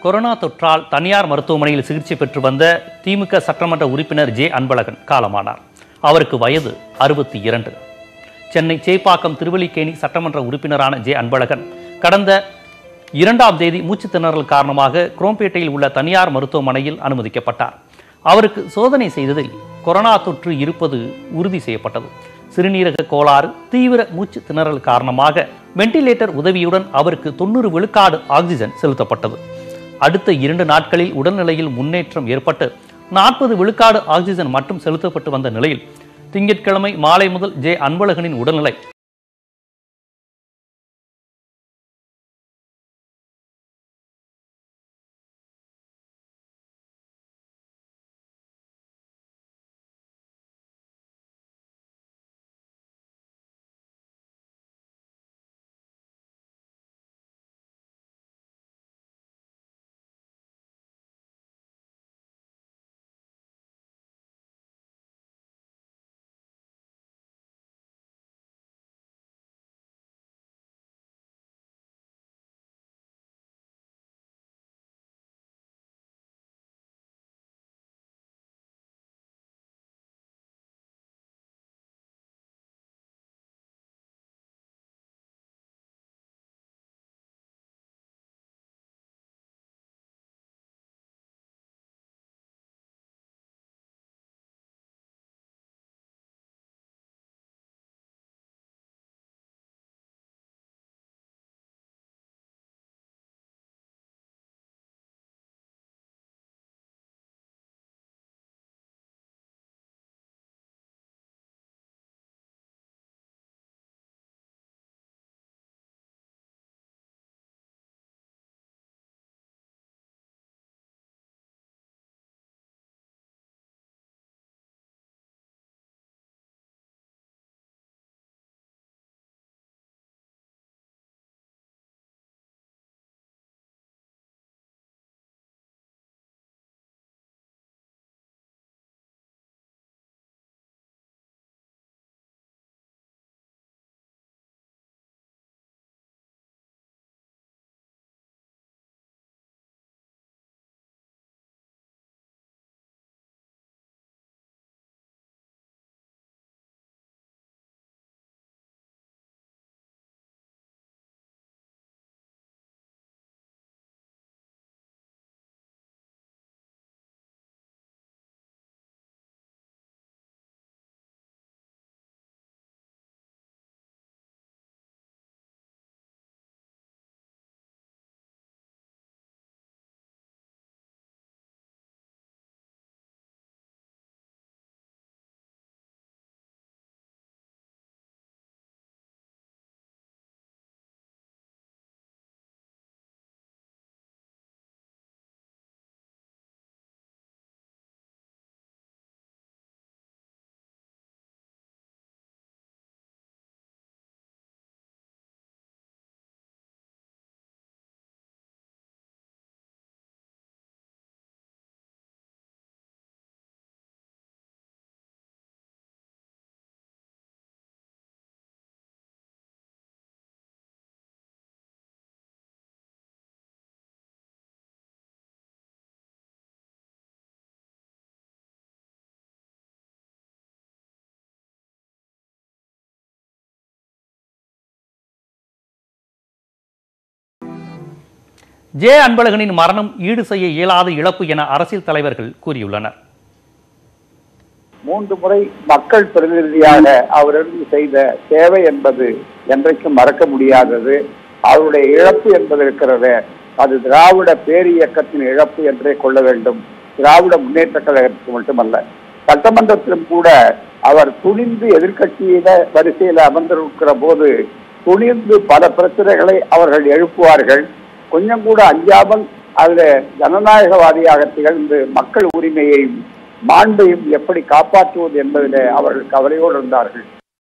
Corona தொற்றால் தனியார் மருத்துவமனையில் சிகிச்சை பெற்று வந்த திமுக சட்டமன்ற உறுப்பினர் ஜே அன்பழகன் காலமானார். அவருக்கு வயது 62. சென்னை சேப்பாக்கம் திருவல்லிக்கேணி சட்டமன்ற உறுப்பினரான ஜே அன்பழகன் கடந்த 2ஆம் தேதி மூச்சுத் திணறல் காரணமாக குரோம்பேட்டையில் உள்ள தனியார் மருத்துவமனையில் அனுமதிக்கப்பட்டார். அவருக்கு சோதனை செய்ததில் கொரோனா தொற்று இருப்பது உறுதி செய்யப்பட்டது. சிறுநீரக கோளாறு, தீவிர மூச்சு திணறல் காரணமாக வெண்டிலேட்டர் உதவியுடன் அவருக்கு 90 விழுக்காடு ஆக்சிஜன் செலுத்தப்பட்டது. அடுத்த 2 நாட்களில் உடல்நிலையில் முன்னேற்றம் ஏற்பட்டு 40 விழுக்காடு ஆக்சிஜன் மட்டும் செலுத்தப்பட்டு வந்த நிலையில் திங்கட்கிழமை மாலை முதல் ஜே அன்பழகனின் உடல்நிலை ஜே அன்பழகனின் மரணம் ஈடு செய்ய இயலாத இழப்பு என அரசியல் தலைவர்கள் கூறியுள்ளனர். 3 முறை மக்கள் பிரதிநிதியாக அவரிருந்து செய்த சேவை என்பது என்றைக்கும் மறக்க முடியாதது. அவருடைய இழப்பு என்பது இருக்கிறது, அது திராவிட பேரியக்கத்தின் இழப்பு என்றே கொள்ள வேண்டும். திராவிட முன்னேற்ற கழகத்துக்கு மட்டுமல்ல, சட்டமன்றத்திலும் கூட அவர் துணிந்து எதிர்கட்சியில வரிசையில் அமர்ந்திருக்கிற போது துணிந்து பல பிரச்சனைகளை அவர்கள் எழுப்புவார்கள். கொஞ்சம் கூட அஞ்சாமல் அதுல ஜனநாயகவாதியாக திகழ்ந்து மக்கள் உரிமையையும் மாண்பையும் எப்படி காப்பாற்றுவது என்பதிலே அவர்கள் கவலையோடு இருந்தார்கள்.